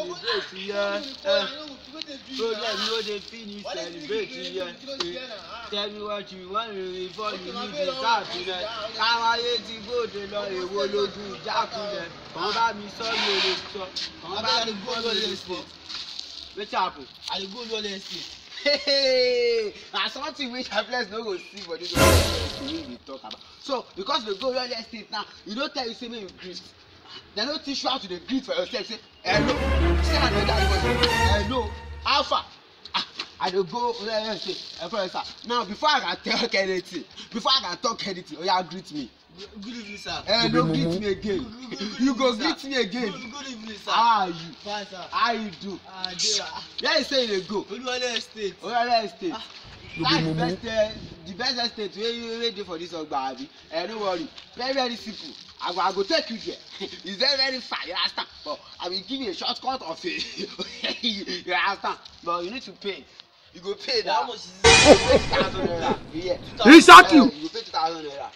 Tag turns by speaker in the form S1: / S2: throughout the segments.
S1: celebrate here. Problem no dey finish celebrate here. Tell me what you want before you leave the cabinet. Káwọn ayé ti gbòde lọ èwo lójú ìjákulẹ̀. Kàn bá mi sọ mi ò lè sọ. Kàn bá mi gbọ́ ló lè sọ. Wetin happen? I dey go Olúyọ̀lé estate. Hey, na something which helpless no go see for this one wey we talk about. So because they go Olúyọ̀lé estate now, you don't tell you say make you greet. They don't teach you how to dey greet for yourself. Say hello, say another voice. Hello, how far? I dey go Olúyọ̀lé estate. Now before I can talk anything, oya greet me. Good evening, sir. No greet me again. You go greet me again. Good evening, sir. How are you? Fine, sir. How you do? Where you say you go? Olúyọ̀lé estate. Olúyọ̀lé estate. That's the best estate wey dey for this Ogba abi. No worry. Very very simple. I go take you there. It's very very far. You understand? But I will give you a shortcut of it. You understand? But you need to pay. You go pay that. How much is it? 2,000 naira. Yeah.
S2: He shot you.
S1: You go pay 2,000 naira.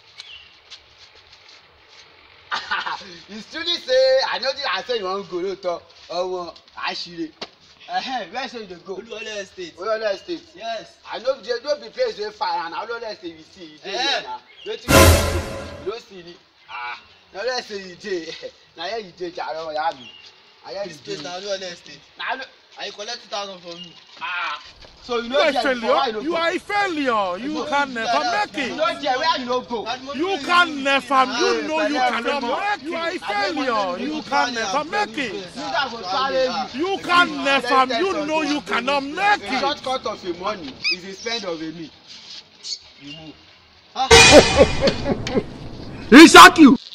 S1: You truly say I know I say you wan go lóòótọ́ ọmọ àṣírí. Where say you dey go? Olúyọ̀lé estate. Olúyọ̀lé estate. Yes. I know there no be place wey far and Olúyọ̀lé estate you see you dey there na. Wetin you no see ni? Na Olúyọ̀lé estate you dey. Na here you dey jare oya mi. This place na Olúyọ̀lé estate. Na I collect 2,000 from me. So you know
S2: you are a failure. You can never make it.
S1: You know there where you no go.
S2: You can never. You know you cannot make it. You are a failure. You can never make it. You can never. You know you cannot make it.
S1: The shortcut of your money is the spend of a me. You move.
S2: He shot you.